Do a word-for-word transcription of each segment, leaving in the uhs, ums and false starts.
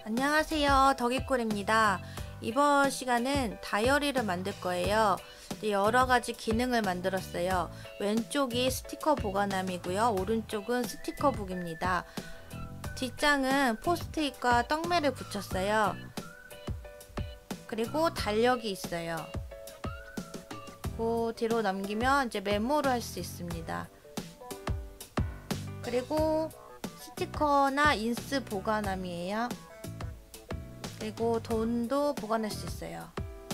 안녕하세요, 덕이꿀입니다. 이번 시간은 다이어리를 만들 거예요. 여러가지 기능을 만들었어요. 왼쪽이 스티커 보관함이고요, 오른쪽은 스티커북입니다. 뒷장은 포스트잇과 떡매를 붙였어요. 그리고 달력이 있어요. 그 뒤로 넘기면 이제 메모를 할 수 있습니다. 그리고 스티커나 인스 보관함이에요. 그리고 돈도 보관할 수 있어요.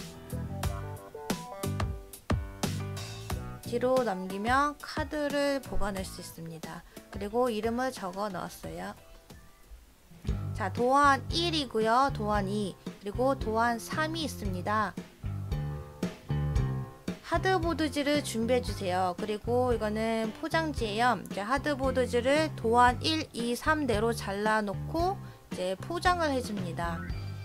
뒤로 넘기면 카드를 보관할 수 있습니다. 그리고 이름을 적어 넣었어요. 자, 도안 일이고요, 도안 이, 그리고 도안 삼이 있습니다. 하드보드지를 준비해 주세요. 그리고 이거는 포장지예요. 이제 하드보드지를 도안 일, 이, 삼 대로 잘라 놓고 이제 포장을 해줍니다.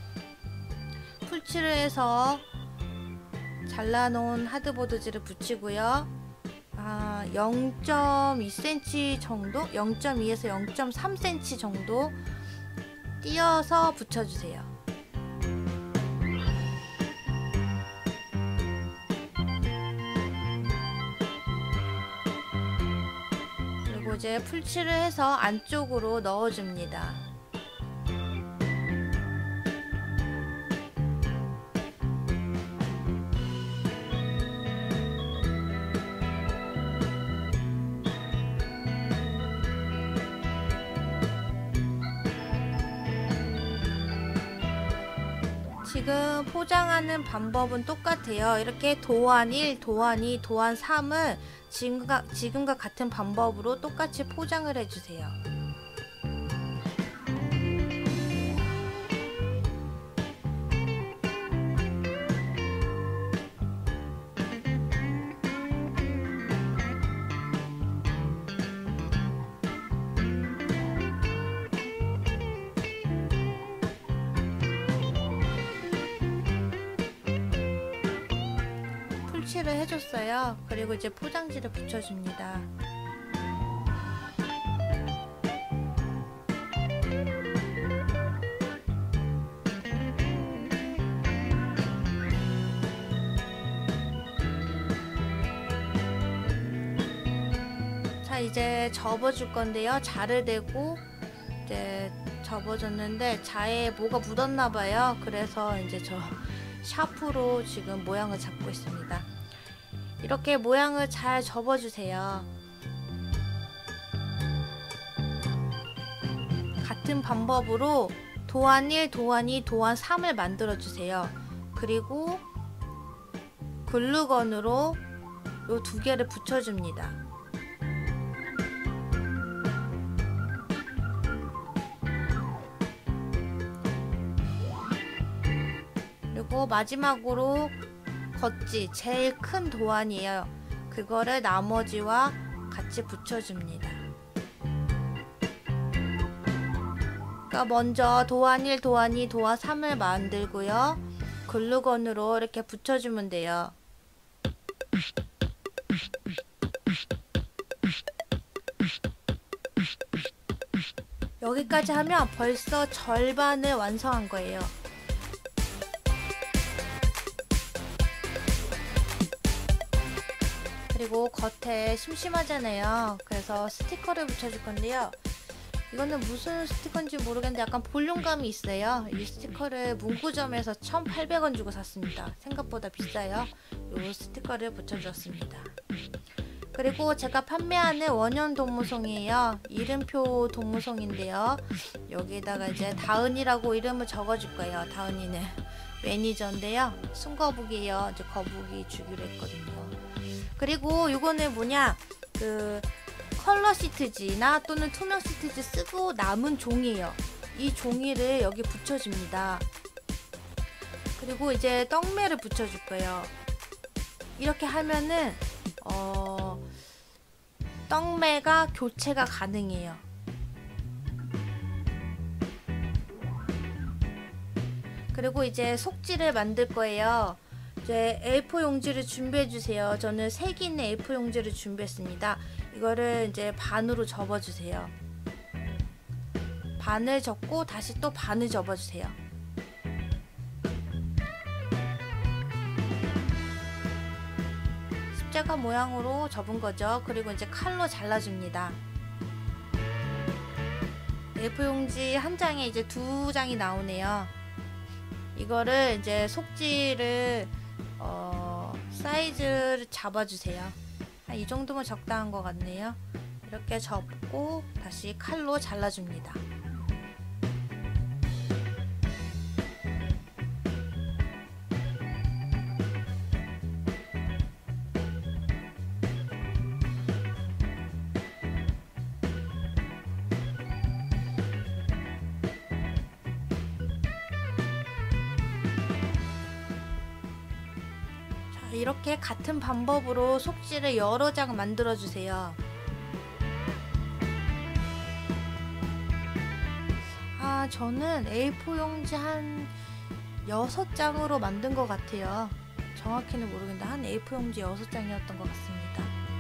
풀칠을 해서 잘라 놓은 하드보드지를 붙이고요. 아, 영 점 이 센티미터 정도? 영 점 이에서 영 점 삼 센티미터 정도 띄어서 붙여주세요. 그리고 이제 풀칠을 해서 안쪽으로 넣어줍니다. 지금 포장하는 방법은 똑같아요. 이렇게 도안 일, 도안 이, 도안 삼을 지금과, 지금과 같은 방법으로 똑같이 포장을 해주세요. 풀칠을 해줬어요. 그리고 이제 포장지를 붙여줍니다. 자, 이제 접어줄 건데요. 자를 대고 이제 접어줬는데 자에 뭐가 묻었나봐요. 그래서 이제 저 샤프로 지금 모양을 잡고 있습니다. 이렇게 모양을 잘 접어주세요. 같은 방법으로 도안 일, 도안 이, 도안 삼을 만들어주세요. 그리고 글루건으로 이 두 개를 붙여줍니다. 그리고 마지막으로 겉지, 제일 큰 도안이에요. 그거를 나머지와 같이 붙여줍니다. 그러니까 먼저 도안 일, 도안 이, 도안 삼을 만들고요. 글루건으로 이렇게 붙여주면 돼요. 여기까지 하면 벌써 절반을 완성한 거예요. 그리고 겉에 심심하잖아요. 그래서 스티커를 붙여줄 건데요. 이거는 무슨 스티커인지 모르겠는데 약간 볼륨감이 있어요. 이 스티커를 문구점에서 천팔백 원 주고 샀습니다. 생각보다 비싸요. 이 스티커를 붙여주었습니다. 그리고 제가 판매하는 원형 동무송이에요. 이름표 동무송인데요. 여기에다가 이제 다은이라고 이름을 적어줄 거예요. 다은이는 매니저인데요. 숨거북이에요. 이제 거북이 주기로 했거든요. 그리고 이거는 뭐냐, 그 컬러 시트지나 또는 투명 시트지 쓰고 남은 종이에요. 이 종이를 여기 붙여줍니다. 그리고 이제 떡매를 붙여줄 거예요. 이렇게 하면은 어, 떡매가 교체가 가능해요. 그리고 이제 속지를 만들 거예요. 이제 에이포 용지를 준비해 주세요. 저는 색 있는 에이포 용지를 준비했습니다. 이거를 이제 반으로 접어 주세요. 반을 접고 다시 또 반을 접어주세요. 십자가 모양으로 접은 거죠. 그리고 이제 칼로 잘라줍니다. 에이포 용지 한 장에 이제 두 장이 나오네요. 이거를 이제 속지를 어, 사이즈를 잡아주세요. 한 이 정도면 적당한 것 같네요. 이렇게 접고 다시 칼로 잘라줍니다. 이렇게 같은 방법으로 속지를 여러 장 만들어 주세요. 아, 저는 에이포 용지 한 여섯 장으로 만든 것 같아요. 정확히는 모르겠는데 한 에이포 용지 여섯 장이었던 것 같습니다.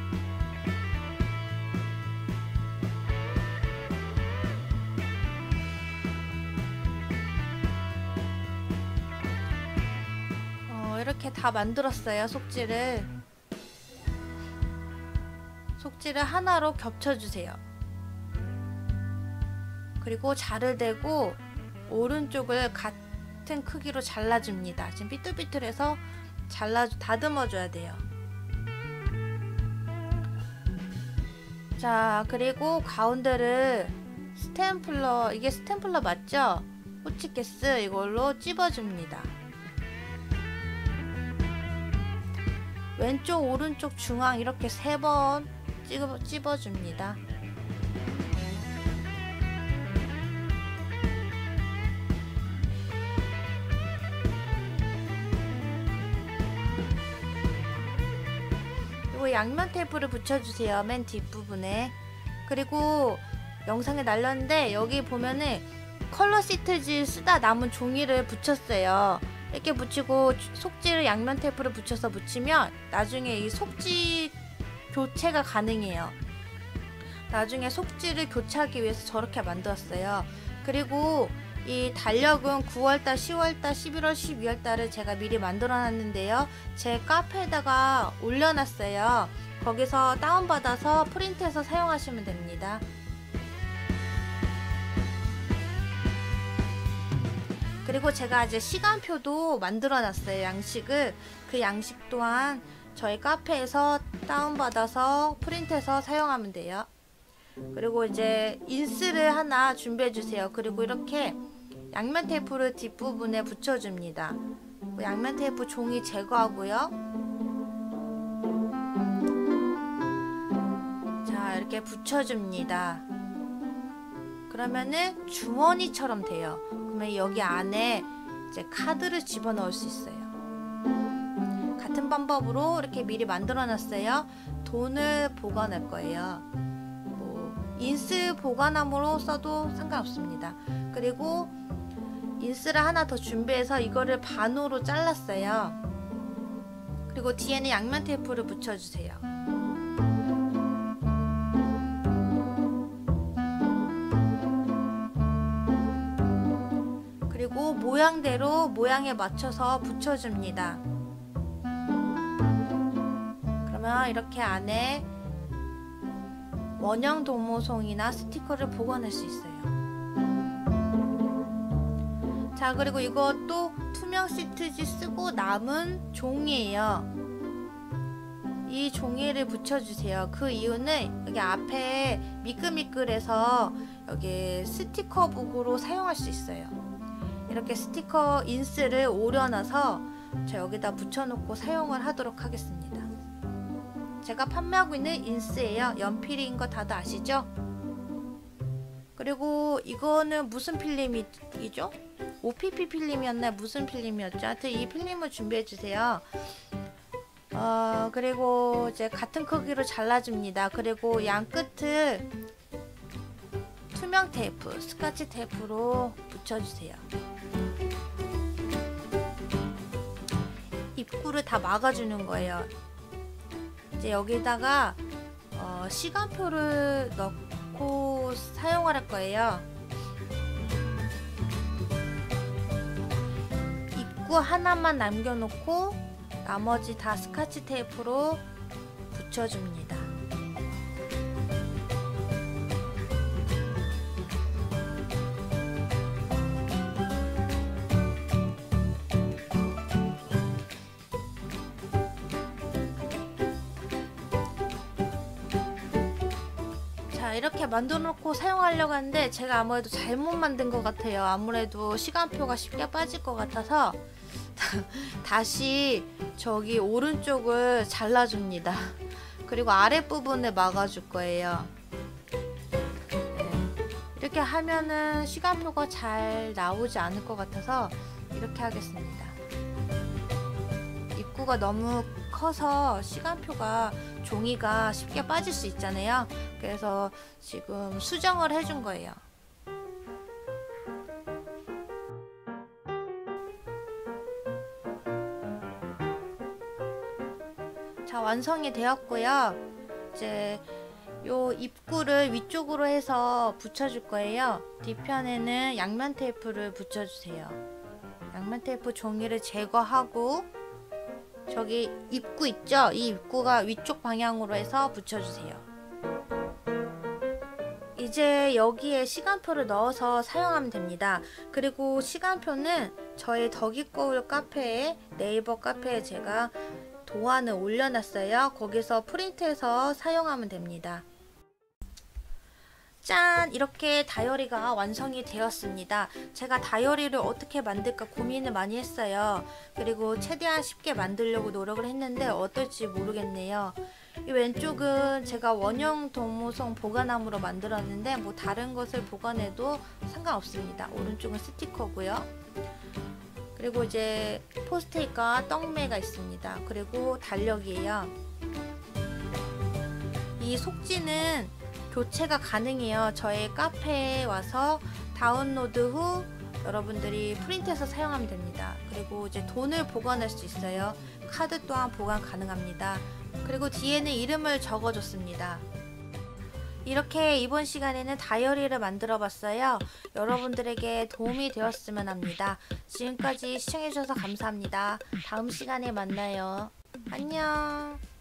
이렇게 다 만들었어요. 속지를 속지를 하나로 겹쳐주세요. 그리고 자를 대고 오른쪽을 같은 크기로 잘라줍니다. 지금 삐뚤삐뚤해서 잘라 다듬어 줘야 돼요. 자, 그리고 가운데를 스탬플러, 이게 스탬플러 맞죠? 호치키스 이걸로 찝어줍니다. 왼쪽 오른쪽 중앙 이렇게 세 번 찝어줍니다. 그리고 양면 테이프를 붙여주세요. 맨 뒷부분에. 그리고 영상에 날렸는데 여기 보면은 컬러 시트지 쓰다 남은 종이를 붙였어요. 이렇게 붙이고 속지를 양면 테이프를 붙여서 붙이면 나중에 이 속지 교체가 가능해요. 나중에 속지를 교체하기 위해서 저렇게 만들었어요. 그리고 이 달력은 구월달, 시월달, 십일월, 십이월달을 제가 미리 만들어 놨는데요. 제 카페에다가 올려놨어요. 거기서 다운받아서 프린트해서 사용하시면 됩니다. 그리고 제가 이제 시간표도 만들어 놨어요. 양식을. 그 양식 또한 저희 카페에서 다운받아서 프린트해서 사용하면 돼요. 그리고 이제 인스를 하나 준비해 주세요. 그리고 이렇게 양면 테이프를 뒷부분에 붙여줍니다. 양면 테이프 종이 제거하고요. 자, 이렇게 붙여줍니다. 그러면은 주머니처럼 돼요. 그러면 여기 안에 이제 카드를 집어넣을 수 있어요. 같은 방법으로 이렇게 미리 만들어 놨어요. 돈을 보관할 거예요. 뭐 인스 보관함으로 써도 상관없습니다. 그리고 인스를 하나 더 준비해서 이거를 반으로 잘랐어요. 그리고 뒤에는 양면 테이프를 붙여주세요. 그리고 모양대로 모양에 맞춰서 붙여줍니다. 그러면 이렇게 안에 원형 도모송이나 스티커를 보관할 수 있어요. 자, 그리고 이것도 투명 시트지 쓰고 남은 종이에요. 이 종이를 붙여주세요. 그 이유는 여기 앞에 미끌미끌해서 여기 스티커북으로 사용할 수 있어요. 이렇게 스티커 인스를 오려놔서 저 여기다 붙여놓고 사용을 하도록 하겠습니다. 제가 판매하고 있는 인스예요. 연필인 거 다들 아시죠? 그리고 이거는 무슨 필름이죠? 오피피 필름이었나 무슨 필름이었죠? 하여튼 이 필름을 준비해주세요. 어, 그리고 이제 같은 크기로 잘라줍니다. 그리고 양 끝을 투명 테이프, 스카치 테이프로 붙여주세요. 입구를 다 막아주는 거예요. 이제 여기다가 어, 시간표를 넣고 사용할 거예요. 입구 하나만 남겨놓고 나머지 다 스카치 테이프로 붙여줍니다. 자, 이렇게 만들어 놓고 사용하려고 하는데 제가 아무래도 잘못 만든 것 같아요. 아무래도 시간표가 쉽게 빠질 것 같아서 다시 저기 오른쪽을 잘라줍니다. 그리고 아랫부분을 막아줄 거예요. 네. 이렇게 하면은 시간표가 잘 나오지 않을 것 같아서 이렇게 하겠습니다. 입구가 너무 커서 시간표가 종이가 쉽게 빠질 수 있잖아요. 그래서 지금 수정을 해준 거예요. 자, 완성이 되었고요. 이제 요 입구를 위쪽으로 해서 붙여줄 거예요. 뒤편에는 양면 테이프를 붙여주세요. 양면 테이프 종이를 제거하고 저기 입구 있죠? 이 입구가 위쪽 방향으로 해서 붙여주세요. 이제 여기에 시간표를 넣어서 사용하면 됩니다. 그리고 시간표는 저의 덕이거울 카페에, 네이버 카페에 제가 도안을 올려놨어요. 거기서 프린트해서 사용하면 됩니다. 짠! 이렇게 다이어리가 완성이 되었습니다. 제가 다이어리를 어떻게 만들까 고민을 많이 했어요. 그리고 최대한 쉽게 만들려고 노력을 했는데 어떨지 모르겠네요. 이 왼쪽은 제가 원형 도무송 보관함으로 만들었는데 뭐 다른 것을 보관해도 상관없습니다. 오른쪽은 스티커고요. 그리고 이제 포스트잇과 떡매가 있습니다. 그리고 달력이에요. 이 속지는 교체가 가능해요. 저의 카페에 와서 다운로드 후 여러분들이 프린트해서 사용하면 됩니다. 그리고 이제 돈을 보관할 수 있어요. 카드 또한 보관 가능합니다. 그리고 뒤에는 이름을 적어줬습니다. 이렇게 이번 시간에는 다이어리를 만들어 봤어요. 여러분들에게 도움이 되었으면 합니다. 지금까지 시청해주셔서 감사합니다. 다음 시간에 만나요. 안녕.